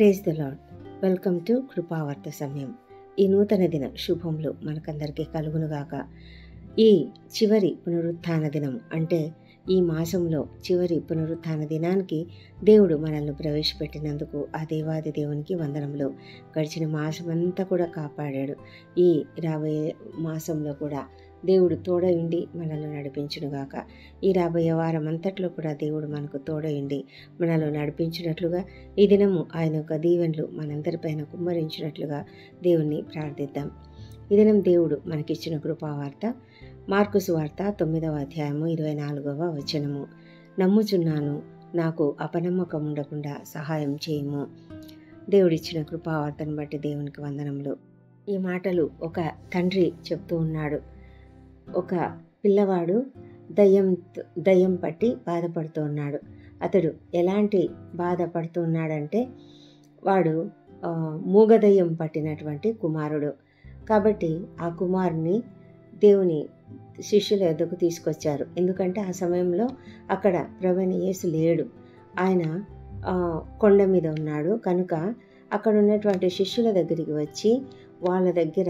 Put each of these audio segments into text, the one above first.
Praise the lord. Welcome to Krupavartha సమయం. ఈ నూతన దిన శుభములు మనకందరికీ కలుగునుగాక. ఈ చివరి పునరుత్థాన దినం అంటే ఈ మాసంలో చివరి పునరుత్థాన దినానికి దేవుడు మనల్ని ప్రవేశపెట్టినందుకు ఆ దేవాది దేవునికి వందనములు. గడిచిన మాసమంతా కూడా కాపాడాడు. ఈ రాబోయే మాసంలో కూడా దేవుడు తోడయుండి మనల్ని నడిపించునుగాక. ఈ రాబోయే వారం అంతట్లో కూడా దేవుడు మనకు తోడయుండి మనల్ని నడిపించినట్లుగా ఈ దినము ఆయన యొక్క దీవెనలు మనందరిపైన కుమ్మరించినట్లుగా దేవుణ్ణి ప్రార్థిద్దాం. ఈ దినం దేవుడు మనకిచ్చిన కృపావార్త మార్కు సువార్త 9వ అధ్యాయము 24వ వచనము. నమ్ముచున్నాను, నాకు అపనమ్మకం ఉండకుండా సహాయం చేయము. దేవుడిచ్చిన కృపావార్తను బట్టి దేవునికి వందనములు. ఈ మాటలు ఒక తండ్రి చెప్తూ ఉన్నాడు. ఒక పిల్లవాడు దయ్యం పట్టి బాధపడుతూ ఉన్నాడు. అతడు ఎలాంటి బాధపడుతూ ఉన్నాడంటే వాడు మూగదయ్యం పట్టినటువంటి కుమారుడు. కాబట్టి ఆ కుమారుని దేవుని శిష్యుల యొద్దకు తీసుకొచ్చారు. ఎందుకంటే ఆ సమయంలో అక్కడ ప్రభువైన యేసు లేడు, ఆయన కొండ మీద ఉన్నాడు. కనుక అక్కడ ఉన్నటువంటి శిష్యుల దగ్గరికి వచ్చి వాళ్ళ దగ్గర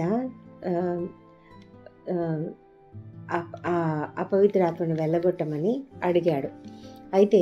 అపవిత్రాత్మను వెళ్ళగొట్టమని అడిగాడు. అయితే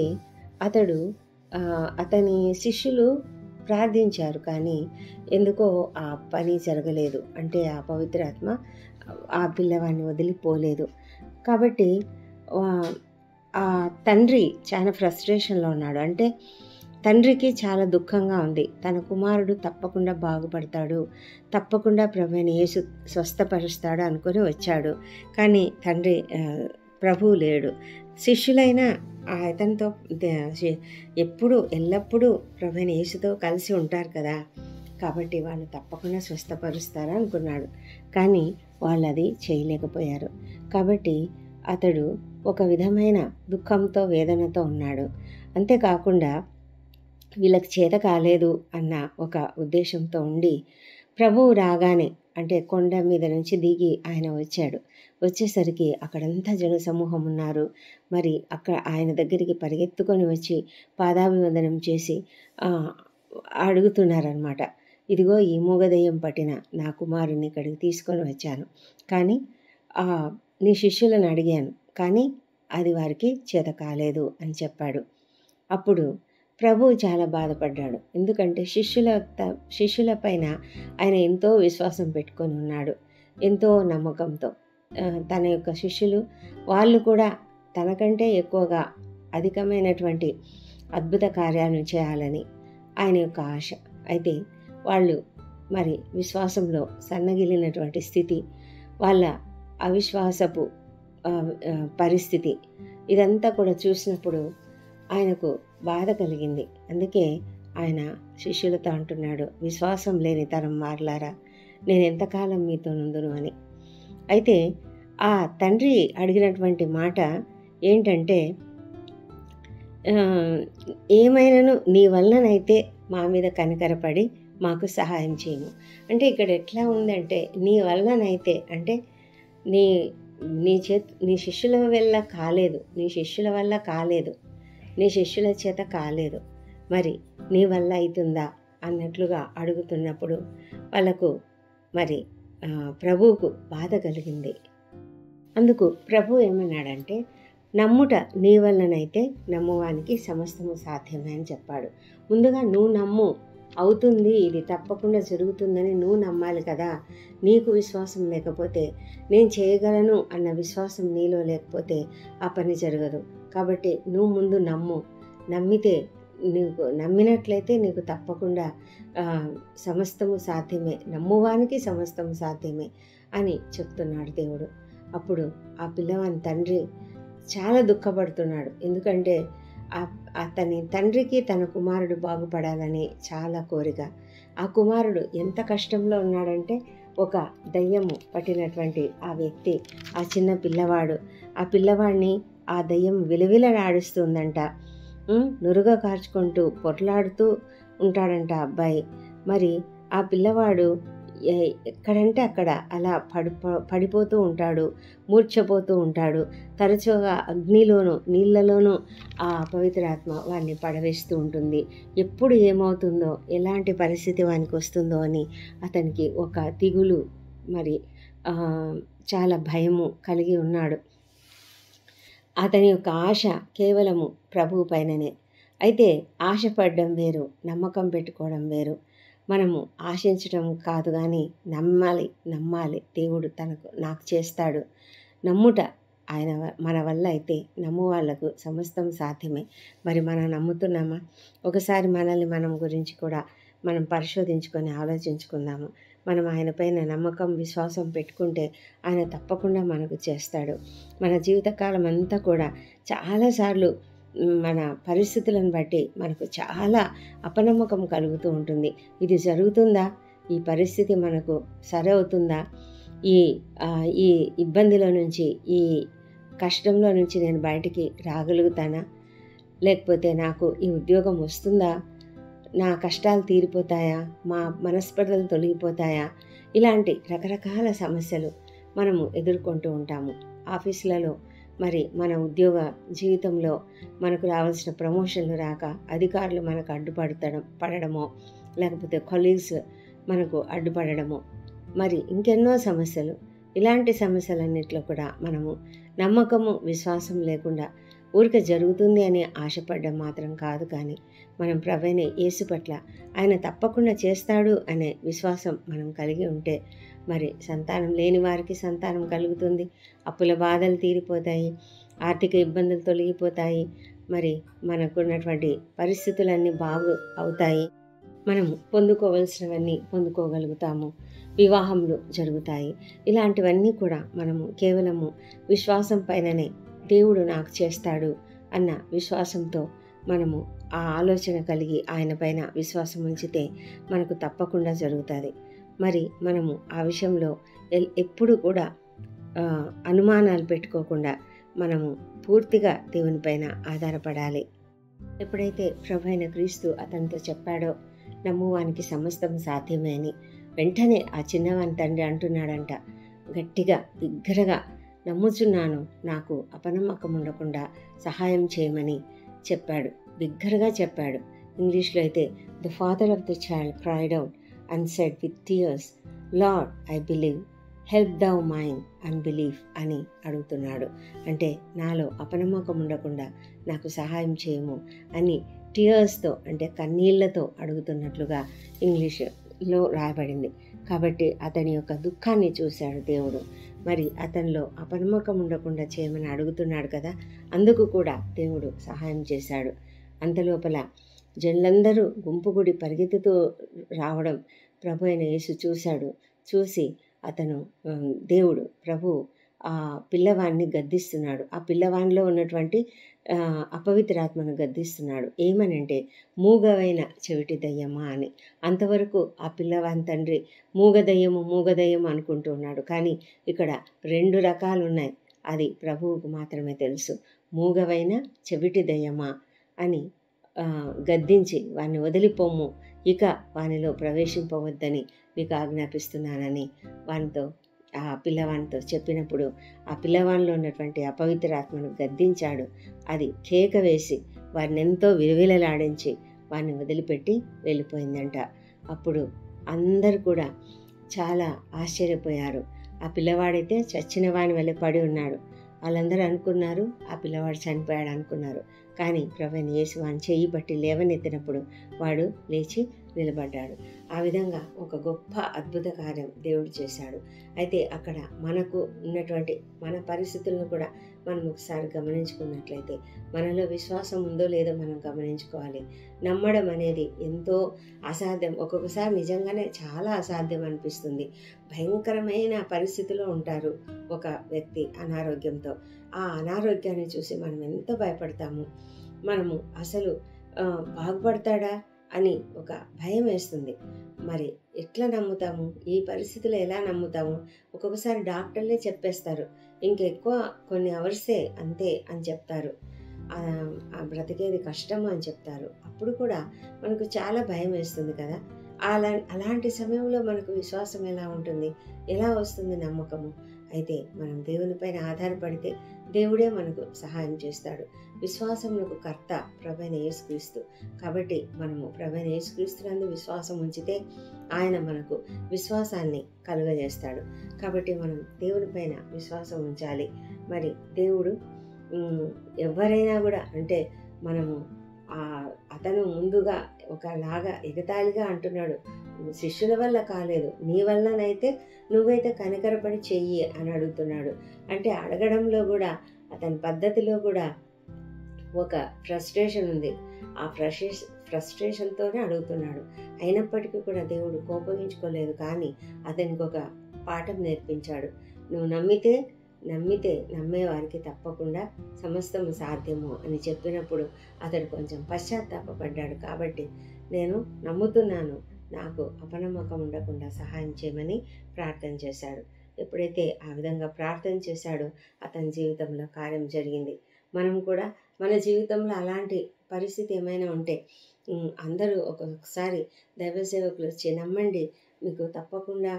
అతని శిష్యులు ప్రార్థించారు, కానీ ఎందుకో ఆ పని జరగలేదు. అంటే ఆ పవిత్రాత్మ ఆ పిల్లవాడిని వదిలిపోలేదు. కాబట్టి ఆ తండ్రి చాలా ఫ్రస్ట్రేషన్లో ఉన్నాడు. అంటే తండ్రికి చాలా దుఃఖంగా ఉంది. తన కుమారుడు తప్పకుండా బాగుపడతాడు, తప్పకుండా ప్రభువైన యేసు స్వస్థపరుస్తాడు అనుకుని వచ్చాడు. కానీ ప్రభువు లేడు. శిష్యులైన అతనితో ఎల్లప్పుడూ ప్రభువైన యేసుతో కలిసి ఉంటారు కదా, కాబట్టి వాళ్ళు తప్పకుండా స్వస్థపరుస్తారా అనుకున్నాడు. కానీ వాళ్ళు అది చేయలేకపోయారు. కాబట్టి అతడు ఒక విధమైన దుఃఖంతో వేదనతో ఉన్నాడు. అంతేకాకుండా వీళ్ళకి చేత కాలేదు అన్న ఒక ఉద్దేశంతో ఉండి ప్రభువు రాగానే, అంటే కొండ మీద నుంచి దిగి ఆయన వచ్చేసరికి అక్కడంతా జనసమూహం ఉన్నారు. మరి అక్కడ ఆయన దగ్గరికి పరిగెత్తుకొని వచ్చి పాదాభివందనం చేసి అడుగుతున్నారనమాట. ఇదిగో ఈ మూగదయ్యం పట్టిన నా కుమారుని ఇక్కడికి తీసుకొని వచ్చాను, కానీ నీ శిష్యులను అడిగాను, కానీ అది వారికి చేత కాలేదు అని చెప్పాడు. అప్పుడు ప్రభువు చాలా బాధపడ్డాడు. ఎందుకంటే శిష్యుల పైన ఆయన ఎంతో విశ్వాసం పెట్టుకొని ఉన్నాడు, ఎంతో నమ్మకంతో. తన యొక్క శిష్యులు వాళ్ళు కూడా తనకంటే ఎక్కువగా అధికమైనటువంటి అద్భుత కార్యాలను చేయాలని ఆయన యొక్క ఆశ. అయితే వాళ్ళు మరి విశ్వాసంలో సన్నగిలినటువంటి స్థితి, వాళ్ళ అవిశ్వాసపు పరిస్థితి, ఇదంతా కూడా చూసినప్పుడు ఆయనకు బాధ కలిగింది. అందుకే ఆయన శిష్యులతో అంటున్నాడు, విశ్వాసం లేని తరం వారలారా, నేను ఎంతకాలం మీతో నుందును అని. అయితే ఆ తండ్రి అడిగినటువంటి మాట ఏంటంటే, ఏమైనాను నీ వలనైతే మా మీద కనికరపడి మాకు సహాయం చేయము. అంటే ఇక్కడ ఎట్లా ఉందంటే, నీ వలనైతే అంటే నీ శిష్యుల వల్ల కాలేదు, నీ శిష్యుల చేత కాలేదు, మరి నీ వల్ల అవుతుందా అన్నట్లుగా అడుగుతున్నప్పుడు వాళ్ళకు మరి ప్రభువుకు బాధ కలిగింది. అందుకు ప్రభు ఏమన్నాడంటే, నమ్ముట నీ వల్లనైతే నమ్మువానికి సమస్తము సాధ్యమే అని చెప్పాడు. ముందుగా నువ్వు నమ్ము, అవుతుంది, ఇది తప్పకుండా జరుగుతుందని నువ్వు నమ్మాలి కదా. నీకు విశ్వాసం లేకపోతే, నేను చేయగలను అన్న విశ్వాసం నీలో లేకపోతే ఆ పని జరగదు. కాబట్టి నువ్వు ముందు నమ్మినట్లయితే నీకు తప్పకుండా సమస్తము సాధ్యమే, నమ్మువానికి సమస్తము సాధ్యమే అని చెప్తున్నాడు దేవుడు. అప్పుడు ఆ పిల్లవాని తండ్రి చాలా దుఃఖపడుతున్నాడు. ఎందుకంటే అతని తండ్రికి తన కుమారుడు బాగుపడాలని చాలా కోరిక. ఆ కుమారుడు ఎంత కష్టంలో ఉన్నాడంటే, ఒక దయ్యము పట్టినటువంటి ఆ వ్యక్తి, ఆ చిన్న పిల్లవాడు, ఆ పిల్లవాడిని ఆ దయ్యం విలవిలలాడిస్తుందంట. నురుగా కార్చుకుంటూ పొట్లాడుతూ ఉంటాడంట అబ్బాయి. మరి ఆ పిల్లవాడు ఎక్కడంటే అక్కడ అలా పడిపోతూ ఉంటాడు, మూర్ఛపోతూ ఉంటాడు. తరచుగా అగ్నిలోనూ నీళ్ళలోనూ ఆ పవిత్రాత్మ వాడిని పడవేస్తూ ఉంటుంది. ఎప్పుడు ఏమవుతుందో, ఎలాంటి పరిస్థితి వానికి వస్తుందో అని అతనికి ఒక దిగులు, మరి చాలా భయము కలిగి ఉన్నాడు. అతని యొక్క ఆశ కేవలము ప్రభువు పైననే. అయితే ఆశపడడం వేరు, నమ్మకం పెట్టుకోవడం వేరు. మనము ఆశించడం కాదు కానీ నమ్మాలి దేవుడు నాకు చేస్తాడు. నమ్ముట ఆయన మన వల్ల అయితే నమ్ము వాళ్ళకు సమస్తం సాధ్యమే. మరి మనం నమ్ముతున్నామా? ఒకసారి మనల్ని మనం గురించి కూడా మనం పరిశోధించుకొని ఆలోచించుకుందాము. మనం ఆయన పైన నమ్మకం, విశ్వాసం పెట్టుకుంటే ఆయన తప్పకుండా మనకు చేస్తాడు. మన జీవితకాలం అంతా కూడా చాలాసార్లు మన పరిస్థితులను బట్టి మనకు చాలా అపనమ్మకం కలుగుతూ ఉంటుంది. ఇది జరుగుతుందా? ఈ పరిస్థితి మనకు సరవుతుందా? ఈ ఇబ్బందిలో నుంచి, ఈ కష్టంలో నుంచి నేను బయటికి రాగలుగుతానా? లేకపోతే నాకు ఈ ఉద్యోగం వస్తుందా? నా కష్టాలు తీరిపోతాయా? మా మనస్పర్ధలు తొలగిపోతాయా? ఇలాంటి రకరకాల సమస్యలు మనము ఎదుర్కొంటూ ఉంటాము. ఆఫీసులలో, మరి మన ఉద్యోగ జీవితంలో మనకు రావాల్సిన ప్రమోషన్లు రాక అధికారులు మనకు పడడమో, లేకపోతే కొలీగ్స్ మనకు అడ్డుపడడమో, మరి ఇంకెన్నో సమస్యలు. ఇలాంటి సమస్యలన్నింటిలో కూడా మనము నమ్మకము, విశ్వాసం లేకుండా ఊరికే జరుగుతుంది అని ఆశపడడం మాత్రం కాదు, కానీ మనం ప్రభువైన యేసు పట్ల ఆయన తప్పకుండా చేస్తాడు అనే విశ్వాసం మనం కలిగి ఉంటే మరి సంతానం లేని వారికి సంతానం కలుగుతుంది, అప్పుల బాధలు తీరిపోతాయి, ఆర్థిక ఇబ్బందులు తొలగిపోతాయి, మరి మనకున్నటువంటి పరిస్థితులన్నీ బాగు అవుతాయి, మనము పొందుకోవలసినవన్నీ పొందుకోగలుగుతాము, వివాహములు జరుగుతాయి. ఇలాంటివన్నీ కూడా మనము కేవలము విశ్వాసం పైననే దేవుడు నాకు చేస్తాడు అన్న విశ్వాసంతో మనము ఆ ఆలోచన కలిగి ఆయన పైన విశ్వాసం ఉంచితే మనకు తప్పకుండా జరుగుతుంది. మరి మనము ఆ విషయంలో ఎప్పుడు కూడా అనుమానాలు పెట్టుకోకుండా మనము పూర్తిగా దేవుని పైన ఆధారపడాలి. ఎప్పుడైతే ప్రభువైన క్రీస్తు అతనితో చెప్పాడో నమ్మువానికి సమస్తం సాధ్యమే అని, వెంటనే ఆ చిన్నవాని తండ్రి అంటున్నాడంట గట్టిగా, బిగ్గరగా, నమ్ముచున్నాను, నాకు అపనమ్మకం ఉండకుండా సహాయం చేయమని చెప్పాడు. బిగ్గరగా చెప్పాడు. ఇంగ్లీష్లో అయితే the father of the child cried out and said with tears, lord I believe, help thou mine unbelief అని అడుగుతున్నాడు. అంటే నాలో అపనమ్మకం ఉండకుండా నాకు సహాయం చేయము అని టీయర్స్తో, అంటే కన్నీళ్లతో అడుగుతున్నట్లుగా ఇంగ్లీష్లో రాయబడింది. కాబట్టి అతని యొక్క దుఃఖాన్ని చూశాడు దేవుడు. మరి అతనిలో అపనమ్మకం ఉండకుండా చేయమని అడుగుతున్నాడు కదా, అందుకు కూడా దేవుడు సహాయం చేశాడు. అంతలోపల జనులందరూ గుంపుగుడి పరిగెత్తుతూ రావడం ప్రభు అయిన యేసు చూశాడు. చూసి దేవుడు ప్రభు ఆ పిల్లవాడిని గద్దిస్తున్నాడు. ఆ పిల్లవాడిలో ఉన్నటువంటి అపవిత్రాత్మను గద్దిస్తున్నాడు. ఏమనంటే, మూగవైన చెవిటి దయ్యమా అని. అంతవరకు ఆ పిల్లవాని తండ్రి మూగదయ్యము అనుకుంటూ ఉన్నాడు. కానీ ఇక్కడ 2 రకాలు ఉన్నాయి. అది ప్రభువుకు మాత్రమే తెలుసు. మూగవైన చెవిటి దయ్యమా అని గద్దించి వాడిని వదిలిపోము, ఇక వానిలో ప్రవేశింపవద్దని నీకు ఆజ్ఞాపిస్తున్నానని ఆ పిల్లవానితో చెప్పినప్పుడు ఆ పిల్లవానిలో ఉన్నటువంటి అపవిత్రాత్మను గద్దించాడు. అది కేక వేసి వారిని ఎంతో విలువిలలాడించి వారిని వదిలిపెట్టి వెళ్ళిపోయిందంట. అప్పుడు అందరూ కూడా చాలా ఆశ్చర్యపోయారు. ఆ పిల్లవాడైతే చచ్చిన వాని వల్ల పడి ఉన్నాడు. వాళ్ళందరూ అనుకున్నారు ఆ పిల్లవాడు చనిపోయాడు అనుకున్నారు. కానీ ప్రభువైన యేసు వాని చెయ్యి బట్టి లేవనెత్తినప్పుడు వాడు లేచి నిలబడ్డాడు. ఆ విధంగా ఒక గొప్ప అద్భుత కార్యం దేవుడు చేశాడు. అయితే అక్కడ మనకు ఉన్నటువంటి మన పరిస్థితులను కూడా మనం ఒకసారి గమనించుకున్నట్లయితే మనలో విశ్వాసం ఉందో లేదో మనం గమనించుకోవాలి. నమ్మడం అనేది ఎంతో అసాధ్యం. ఒక్కొక్కసారి నిజంగానే చాలా అసాధ్యం అనిపిస్తుంది. భయంకరమైన పరిస్థితిలో ఉంటారు ఒక వ్యక్తి అనారోగ్యంతో. ఆ అనారోగ్యాన్ని చూసి మనం ఎంతో భయపడతాము. మనము అసలు బాగుపడతాడా అని ఒక భయం వేస్తుంది. మరి ఎట్లా నమ్ముతాము? ఈ పరిస్థితిలో ఎలా నమ్ముతాము? ఒక్కొక్కసారి డాక్టర్లే చెప్పేస్తారు, ఇంకెక్కువ కొన్ని అవర్సే అంతే అని చెప్తారు, బ్రతికేది కష్టము అని చెప్తారు. అప్పుడు కూడా మనకు చాలా భయం వేస్తుంది కదా. అలాంటి సమయంలో మనకు విశ్వాసం ఎలా ఉంటుంది, ఎలా వస్తుంది నమ్మకము? అయితే మనం దేవునిపైన ఆధారపడితే దేవుడే మనకు సహాయం చేస్తాడు. విశ్వాసమునకు కర్త ప్రభువైన యేసుక్రీస్తు. కాబట్టి మనము ప్రభువైన యేసుక్రీస్తునందు విశ్వాసం ఉంచితే ఆయన మనకు విశ్వాసాన్ని కలుగజేస్తాడు. కాబట్టి మనం దేవునిపైన విశ్వాసం ఉంచాలి. మరి దేవుడు ఎవరైనా కూడా అంటే మనము అతను ముందుగా ఒకలాగా ఎగతాళిగా అంటున్నాడు, శిష్యుల వల్ల కాలేదు, నీ వల్లనైతే నువ్వైతే కనికరపడి చెయ్యి అని అడుగుతున్నాడు. అంటే అడగడంలో కూడా అతని పద్ధతిలో కూడా ఒక ఫ్రస్ట్రేషన్ ఉంది. ఆ ఫ్రస్ట్రేషన్తోనే అడుగుతున్నాడు. అయినప్పటికీ కూడా దేవుడు కోపగించుకోలేదు, కానీ అతనికి ఒక పాఠం నేర్పించాడు. నువ్వు నమ్మితే నమ్మేవారికి తప్పకుండా సమస్తము సాధ్యము అని చెప్పినప్పుడు అతడు కొంచెం పశ్చాత్తాపడ్డాడు. కాబట్టి నేను నమ్ముతున్నాను, నాకు అపనమ్మకం ఉండకుండా సహాయం చేయమని ప్రార్థన చేశాడు. ఎప్పుడైతే ఆ విధంగా ప్రార్థన చేశాడో అతని జీవితంలో కార్యం జరిగింది. మనం కూడా మన జీవితంలో అలాంటి పరిస్థితి ఏమైనా ఉంటే అందరూ ఒక్కొక్కసారి దైవ సేవకులు వచ్చి నమ్మండి, మీకు తప్పకుండా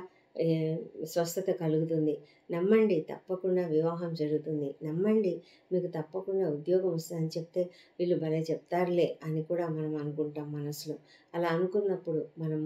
స్వస్థత కలుగుతుంది, నమ్మండి తప్పకుండా వివాహం జరుగుతుంది, నమ్మండి మీకు తప్పకుండా ఉద్యోగం వస్తుందని చెప్తే వీళ్ళు భలే చెప్తారులే అని కూడా మనం అనుకుంటాం మనసులో. అలా అనుకున్నప్పుడు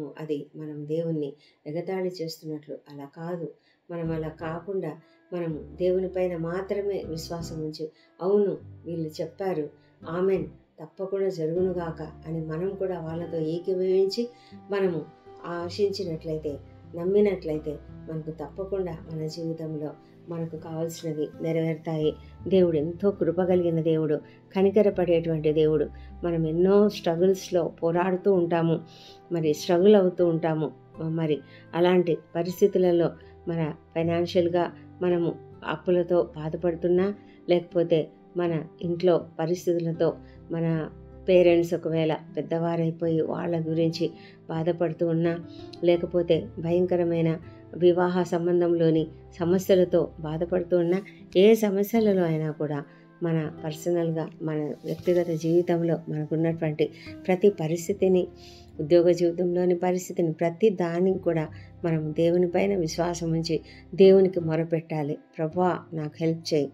మనం దేవుణ్ణి ఎగతాళి చేస్తున్నట్లు. అలా కాదు. మనం అలా కాకుండా మనము దేవుని పైన మాత్రమే విశ్వాసం ఉంచి, అవును వీళ్ళు చెప్పారు, ఆమెన్ తప్పకుండా జరుగునుగాక అని మనం కూడా వాళ్ళతో ఏకీభవించి మనము ఆశించినట్లయితే, నమ్మినట్లయితే మనకు తప్పకుండా మన జీవితంలో మనకు కావాల్సినవి నెరవేరుతాయి. దేవుడు ఎంతో కృపగలిగిన దేవుడు, కనికరపడేటువంటి దేవుడు. మనం ఎన్నో స్ట్రగుల్స్లో పోరాడుతూ ఉంటాము, మరి స్ట్రగుల్ అవుతూ ఉంటాము. మరి అలాంటి పరిస్థితులలో మన ఫైనాన్షియల్గా మనము అప్పులతో బాధపడుతున్నా, లేకపోతే మన ఇంట్లో పరిస్థితులతో మన పేరెంట్స్ ఒకవేళ పెద్దవారైపోయి వాళ్ళ గురించి బాధపడుతూ ఉన్నా, లేకపోతే భయంకరమైన వివాహ సంబంధంలోని సమస్యలతో బాధపడుతూ ఉన్నా, ఏ సమస్యలలో అయినా కూడా మన పర్సనల్గా మన వ్యక్తిగత జీవితంలో మనకున్నటువంటి ప్రతి పరిస్థితిని, ఉద్యోగ జీవితంలోని పరిస్థితిని, ప్రతి దానికి కూడా మనం దేవుని పైన విశ్వాసం ఉంచి దేవునికి మొరపెట్టాలి. ప్రభువా నాకు హెల్ప్ చేయి,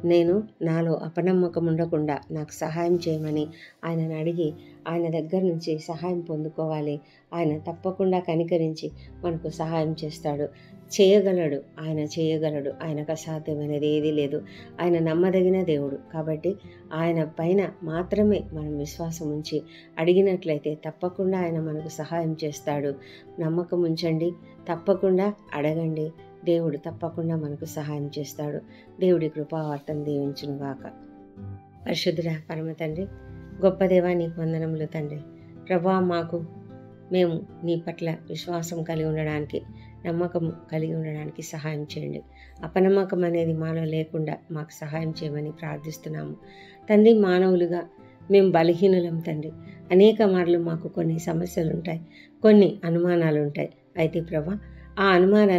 నాలో అపనమ్మకం ఉండకుండా నాకు సహాయం చేయమని ఆయనను అడిగి ఆయన దగ్గర నుంచి సహాయం పొందుకోవాలి. ఆయన తప్పకుండా కనికరించి మనకు సహాయం చేస్తాడు, చేయగలడు. ఆయనకు అసాధ్యమైనది ఏదీ లేదు. ఆయన నమ్మదగిన దేవుడు. కాబట్టి ఆయన పైన మాత్రమే మనం విశ్వాసం ఉంచి అడిగినట్లయితే తప్పకుండా ఆయన మనకు సహాయం చేస్తాడు. నమ్మకం ఉంచండి, తప్పకుండా అడగండి, దేవుడు తప్పకుండా మనకు సహాయం చేస్తాడు. దేవుడి కృపావార్తను దీవించునుగాక. పరిశుద్ధుడా పరమ తండ్రి, గొప్ప దేవా నీకు వందనములు తండ్రి. ప్రభువా మేము నీ పట్ల విశ్వాసం కలిగి ఉండడానికి, నమ్మకం కలిగి ఉండడానికి సహాయం చేయండి. అపనమ్మకం అనేది మాలో లేకుండా మాకు సహాయం చేయమని ప్రార్థిస్తున్నాము తండ్రి. మానవులుగా మేము బలహీనులం తండ్రి. అనేక మార్లు మాకు కొన్ని సమస్యలు ఉంటాయి, కొన్ని అనుమానాలు ఉంటాయి. అయితే ప్రభా, ఆ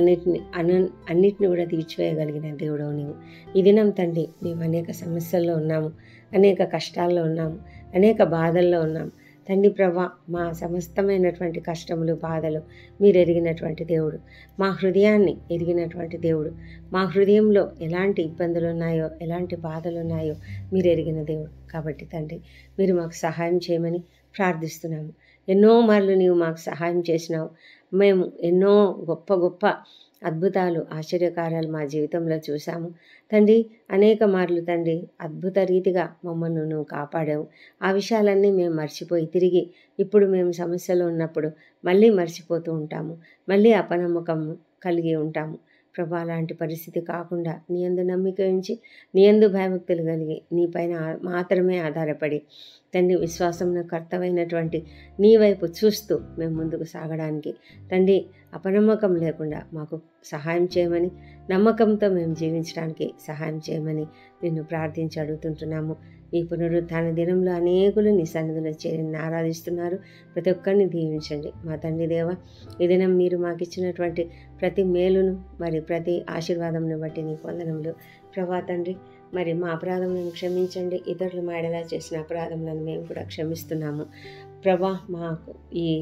అనుమానాలన్నిటిని కూడా తీర్చివేయగలిగిన దేవుడవు నీవు. ఈ దినం తండ్రి మేము అనేక సమస్యల్లో ఉన్నాము, అనేక కష్టాల్లో ఉన్నాము, అనేక బాధల్లో ఉన్నాము తండ్రి. ప్రభా, మా సమస్తమైనటువంటి కష్టములు, బాధలు మీరు ఎరిగినటువంటి దేవుడు, మా హృదయాన్ని ఎరిగినటువంటి దేవుడు. మా హృదయంలో ఎలాంటి ఇబ్బందులు ఉన్నాయో, ఎలాంటి బాధలు ఉన్నాయో మీరు ఎరిగిన దేవుడు. కాబట్టి తండ్రి, మీరు మాకు సహాయం చేయమని ప్రార్థిస్తున్నాము. ఎన్నో మార్లు నీవు మాకు సహాయం చేసినావు. మేము ఎన్నో గొప్ప గొప్ప అద్భుతాలు, ఆశ్చర్యకార్యాలు మా జీవితంలో చూసాము తండ్రి. అనేక మార్లు తండ్రి అద్భుత రీతిగా మమ్మల్ని నువ్వు కాపాడావు. ఆ విషయాలన్నీ మేము మర్చిపోయి తిరిగి ఇప్పుడు మేము సమస్యలో ఉన్నప్పుడు మళ్ళీ మర్చిపోతూ ఉంటాము, మళ్ళీ అపనమ్మకం కలిగి ఉంటాము. ప్రభా, అలాంటి పరిస్థితి కాకుండా నీ యందు నమ్మిక ఉంచి, నీ యందు భయభక్తులు కలిగి, నీ పైన మాత్రమే ఆధారపడి తండ్రి విశ్వాసంలో కర్తవైనటువంటి నీ వైపు చూస్తూ మేము ముందుకు సాగడానికి తండ్రి అపనమ్మకం లేకుండా మాకు సహాయం చేయమని, నమ్మకంతో మేము జీవించడానికి సహాయం చేయమని నిన్ను ప్రార్థించి అడుగుతుంటున్నాము. ఈ పునరుత్థాన దినంలో అనేకులు నీ సన్నిధిలో చేరి ఆరాధిస్తున్నారు. ప్రతి ఒక్కరిని దీవించండి మా తండ్రి దేవ. ఈ దినం మీరు మాకు ఇచ్చినటువంటి ప్రతి మేలును, మరి ప్రతి ఆశీర్వాదంను బట్టి నీ వందనములు ప్రభా తండ్రి. మరి మా అపరాధములను క్షమించండి, ఇతరులు మా ఎడల చేసిన అపరాధములను మేము కూడా క్షమిస్తున్నాము ప్రభా. మాకు ఈ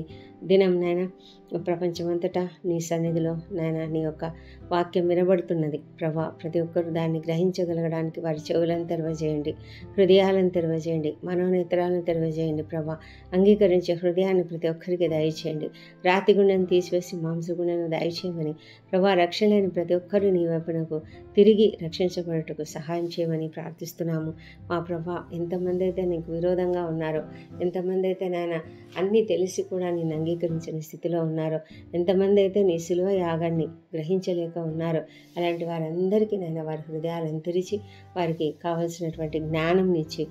దినం నాయన ప్రపంచమంతటా నీ సన్నిధిలో నాయన నీ యొక్క వాక్యం వినబడుతున్నది ప్రభా. ప్రతి ఒక్కరు దాన్ని గ్రహించగలగడానికి వారి చెవులను తెరవజేయండి, హృదయాలను తెరవజేయండి, మనోనేత్రాలను తెరవజేయండి ప్రభా. అంగీకరించే హృదయాన్ని ప్రతి ఒక్కరికి దయచేయండి. రాతి గుండెను తీసివేసి మాంసగుండెను దయచేయమని ప్రభా. రక్షణ లేని ప్రతి ఒక్కరు నీ వైపునకు తిరిగి రక్షించబడుటకు సహాయం చేయమని ప్రార్థిస్తున్నాము మా ప్రభా. ఎంతమంది అయితే నీకు విరోధంగా ఉన్నారో, ఎంతమంది అయితే నాయన అన్నీ తెలిసి కూడా నేను అంగీకరించని స్థితిలో ఉన్నారో, ఎంతమంది అయితే నీ శిలువ యాగాన్ని గ్రహించలేక ఉన్నారో, అలాంటి వారందరికీ నాయన వారి హృదయాలను తెరిచి వారికి కావలసినటువంటి జ్ఞానం ఇచ్చి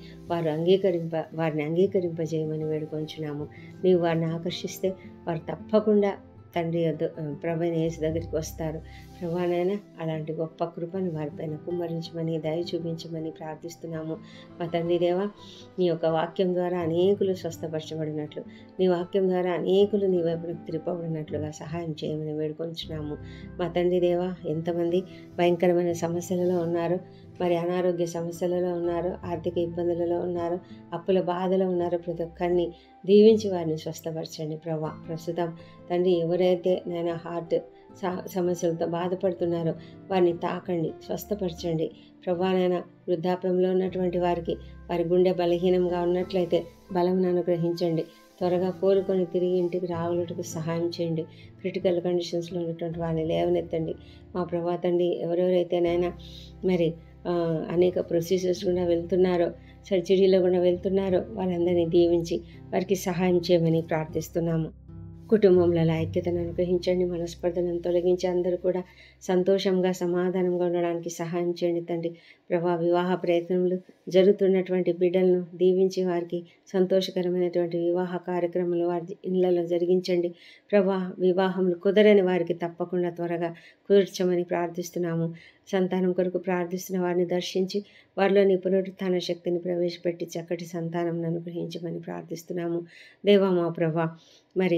వారిని అంగీకరింపజేయమని వేడుకొంచున్నాము. నీవు వారిని ఆకర్షిస్తే వారు తప్పకుండా తండ్రి ప్రభువైన యేసు దగ్గరికి వస్తారు ప్రభానైనా. అలాంటి గొప్ప కృపను వారిపైన కుమ్మరించమని దయ చూపించమని ప్రార్థిస్తున్నాము మా తండ్రి దేవా. నీ యొక్క వాక్యం ద్వారా అనేకులు స్వస్థపరచబడినట్లు, నీ వాక్యం ద్వారా అనేకులు నీ వైపునకు తిరిపబడినట్లుగా సహాయం చేయమని వేడుకొంచున్నాము మా తండ్రి దేవా. ఎంతమంది భయంకరమైన సమస్యలలో ఉన్నారో, మరి అనారోగ్య సమస్యలలో ఉన్నారు, ఆర్థిక ఇబ్బందులలో ఉన్నారు, అప్పుల బాధలో ఉన్నారు, ప్రతి ఒక్కరిని దీవించి వారిని స్వస్థపరచండి ప్రభా. ప్రస్తుతం తండ్రి ఎవరైతే నేను హార్ట్ సమస్యలతో బాధపడుతున్నారో వారిని తాకండి, స్వస్థపరచండి ప్రభా. నాయన వృద్ధాప్యంలో ఉన్నటువంటి వారికి వారి గుండె బలహీనంగా ఉన్నట్లయితే బలంను అనుగ్రహించండి. త్వరగా కోలుకొని తిరిగి ఇంటికి రావడానికి సహాయం చేయండి. క్రిటికల్ కండిషన్స్లో ఉన్నటువంటి వారిని లేవనెత్తండి మా ప్రభా తండ్రి. ఎవరెవరైతేనైనా మరి అనేక ప్రొసీజర్స్ కూడా వెళ్తున్నారో, సర్జరీలో కూడా వెళ్తున్నారో వాళ్ళందరినీ దీవించి వారికి సహాయం చేయమని ప్రార్థిస్తున్నాము. కుటుంబంలో ఐక్యతను అనుగ్రహించండి, మనస్పర్ధలను తొలగించి అందరూ కూడా సంతోషంగా సమాధానంగా ఉండడానికి సహాయం చేయండి తండ్రి ప్రభా. వివాహ ప్రయత్నములు జరుగుతున్నటువంటి బిడ్డలను దీవించి వారికి సంతోషకరమైనటువంటి వివాహ కార్యక్రమాలు వారి ఇళ్లలో జరిగించండి ప్రభా. వివాహములు కుదరని వారికి తప్పకుండా త్వరగా కుదర్చమని ప్రార్థిస్తున్నాము. సంతానం కొరకు ప్రార్థిస్తున్న వారిని దర్శించి వారిలోని పునరుత్థాన శక్తిని ప్రవేశపెట్టి చక్కటి సంతానం అనుగ్రహించమని ప్రార్థిస్తున్నాము దేవా మా ప్రభా. మరి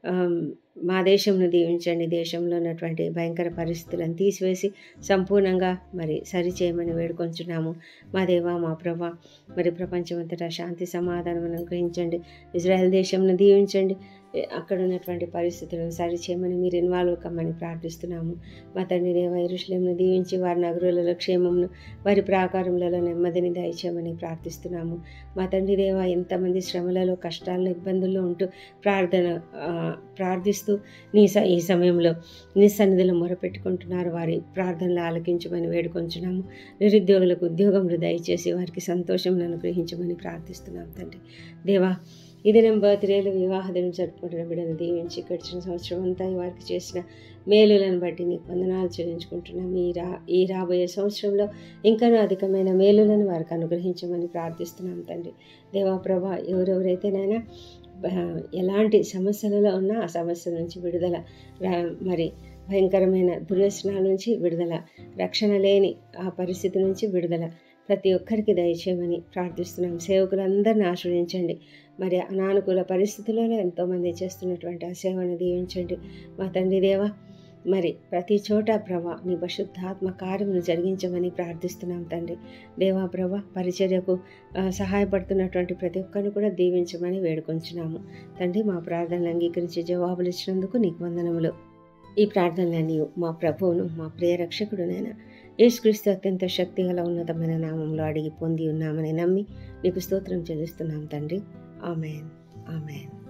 మా దేశంను దీవించండి. దేశంలో ఉన్నటువంటి భయంకర పరిస్థితులను తీసివేసి సంపూర్ణంగా మరి సరిచేయమని వేడుకొంచున్నాము మా దేవా మా ప్రభా. మరి ప్రపంచమంతటా శాంతి సమాధానం అనుగ్రహించండి. ఇజ్రాయెల్ దేశంను దీవించండి. అక్కడ ఉన్నటువంటి పరిస్థితులను సరిచేయమని మీరు ఇన్వాల్వ్ కమ్మని ప్రార్థిస్తున్నాము మా తండ్రి దేవ. యెరూషలేమును దీవించి వారి నగరులలో క్షేమమును, వారి ప్రాకారములలో నెమ్మదిని దయచేయమని ప్రార్థిస్తున్నాము మా తండ్రి దేవ. ఎంతమంది శ్రమలలో, కష్టాల్లో, ఇబ్బందుల్లో ఉంటూ ప్రార్థిస్తూ ఈ సమయంలో నీ సన్నిధిలో మొరపెట్టుకుంటున్నారు, వారి ప్రార్థనలు ఆలకించమని వేడుకొంచున్నాము. నిరుద్యోగులకు ఉద్యోగములు దయచేసి వారికి సంతోషం అనుగ్రహించమని ప్రార్థిస్తున్నాం తండ్రి దేవా. ఈ దినం బర్త్డేలు, వివాహ దినం జరుపుకుంటున్న బిడ్డను దీవించి గడిచిన సంవత్సరం అంతా వారికి చేసిన మేలులను బట్టి నీకు వందనాలు చెల్లించుకుంటున్నాం. ఈ రాబోయే సంవత్సరంలో ఇంకనూ అధికమైన మేలులను వారికి అనుగ్రహించమని ప్రార్థిస్తున్నాం తండ్రి దేవా ప్రభా. ఎవరెవరైతేనైనా ఎలాంటి సమస్యలలో ఉన్నా ఆ సమస్యల నుంచి విడుదల, మరి భయంకరమైన దుర్వ్యసనాల నుంచి విడుదల, రక్షణ లేని ఆ పరిస్థితి నుంచి విడుదల ప్రతి ఒక్కరికి దయచేయమని ప్రార్థిస్తున్నాం. సేవకులందరినీ ఆశ్రయించండి. మరి అనానుకూల పరిస్థితులలో ఎంతోమంది చేస్తున్నటువంటి ఆ సేవను దీవించండి మా తండ్రి దేవా. మరి ప్రతి చోట ప్రభా నీ పరిశుద్ధాత్మ కార్యమును జరిగించమని ప్రార్థిస్తున్నాం తండ్రి దేవా ప్రభా. పరిచర్యకు సహాయపడుతున్నటువంటి ప్రతి ఒక్కరిని కూడా దీవించమని వేడుకొంచున్నాము తండ్రి. మా ప్రార్థనలు అంగీకరించి జవాబులు ఇచ్చినందుకు నీకు వందనములు. ఈ ప్రార్థనలన్నీ మా ప్రభువును, మా ప్రియ రక్షకుడునైనా యేసుక్రీస్తు అత్యంత శక్తిగల ఉన్నతమైన నామంలో అడిగి పొంది ఉన్నామని నమ్మి నీకు స్తోత్రం చెల్లిస్తున్నాం తండ్రి. Amen, amen.